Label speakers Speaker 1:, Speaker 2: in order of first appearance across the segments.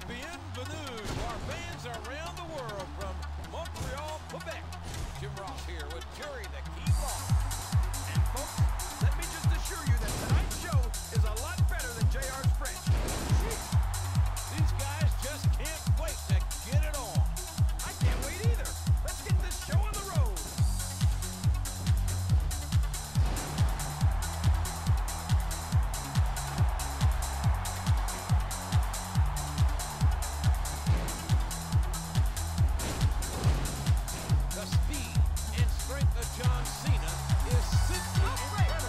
Speaker 1: Bienvenue to our fans around the world from Montreal, Quebec. Jim Ross here with Jerry the Key Ball. And folks, let me just assure you that tonight's show is a lot better than JR's French. These guys just can't wait to get it on. I can't wait either. Let's get this show on the road. The speed and strength of John Cena is simply incredible.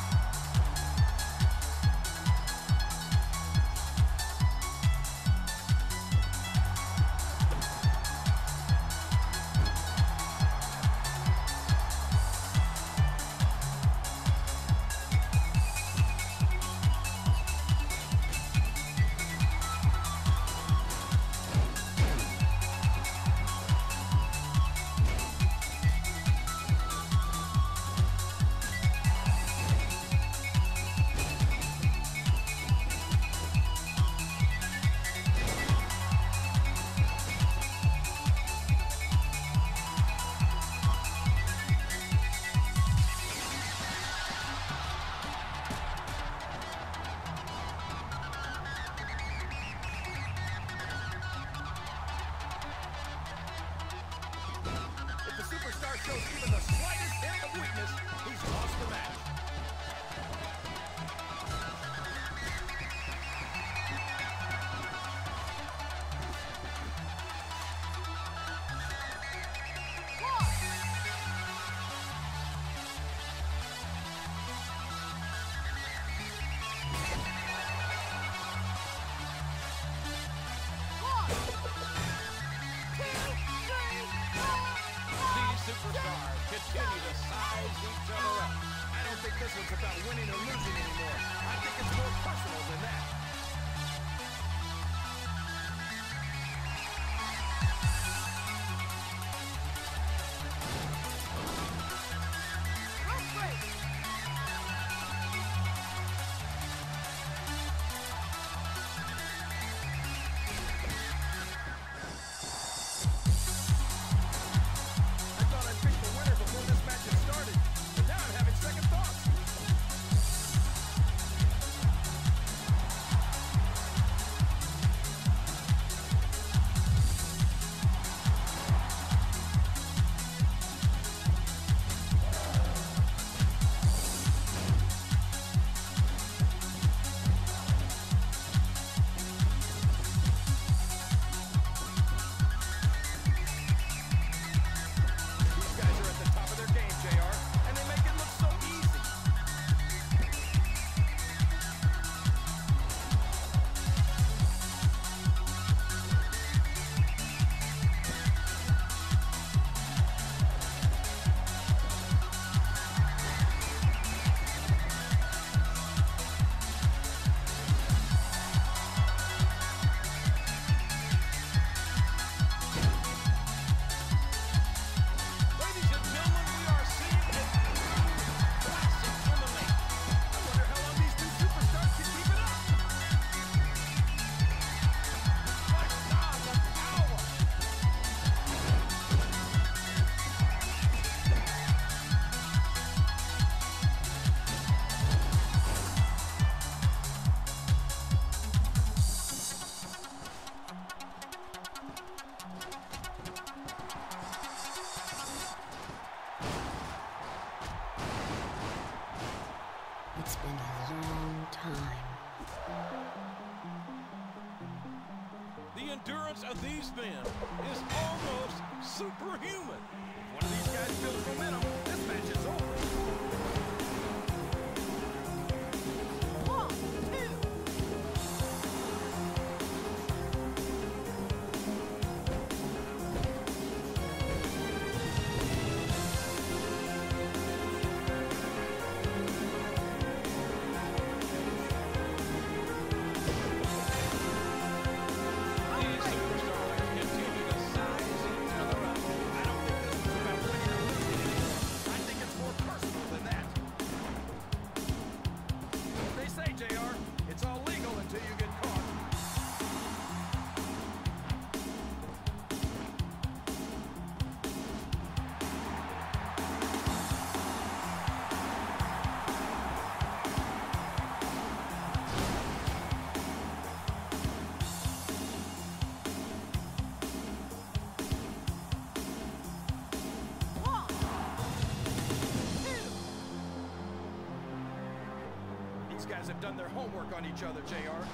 Speaker 1: If the superstar shows even the slightest hint of weakness, he's lost the match. Superstars continue to size each other up. I don't think this one's about winning or losing anymore. I think it's more personal than that.
Speaker 2: It's been a long time.
Speaker 1: The endurance of these men is almost superhuman. If one of these guys builds momentum, this match is over. Superstars continue to size each other up. I don't think this is about winning or losing anymore. have done their homework on each other, JR.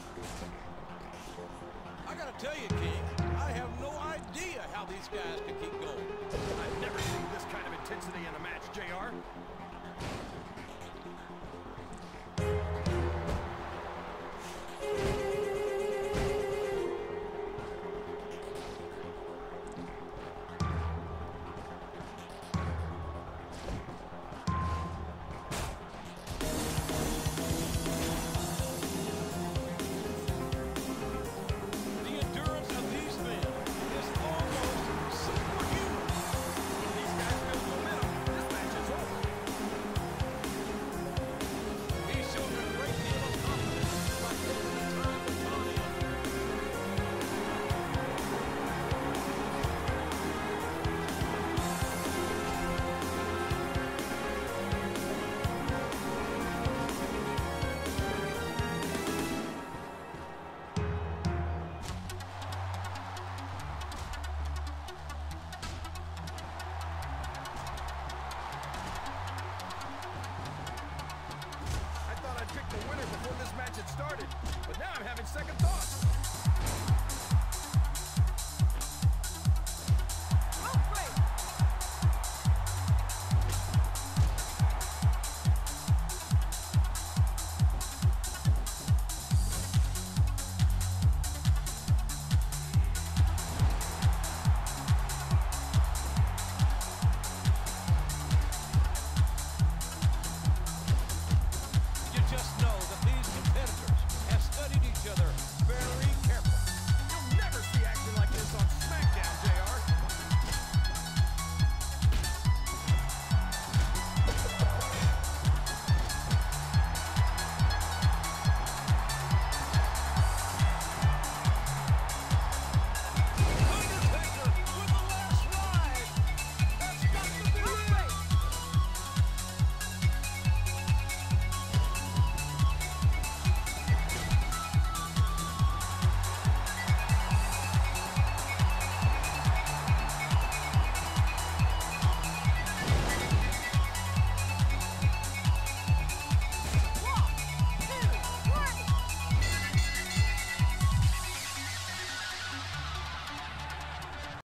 Speaker 1: I tell you, King, I have no idea how these guys can keep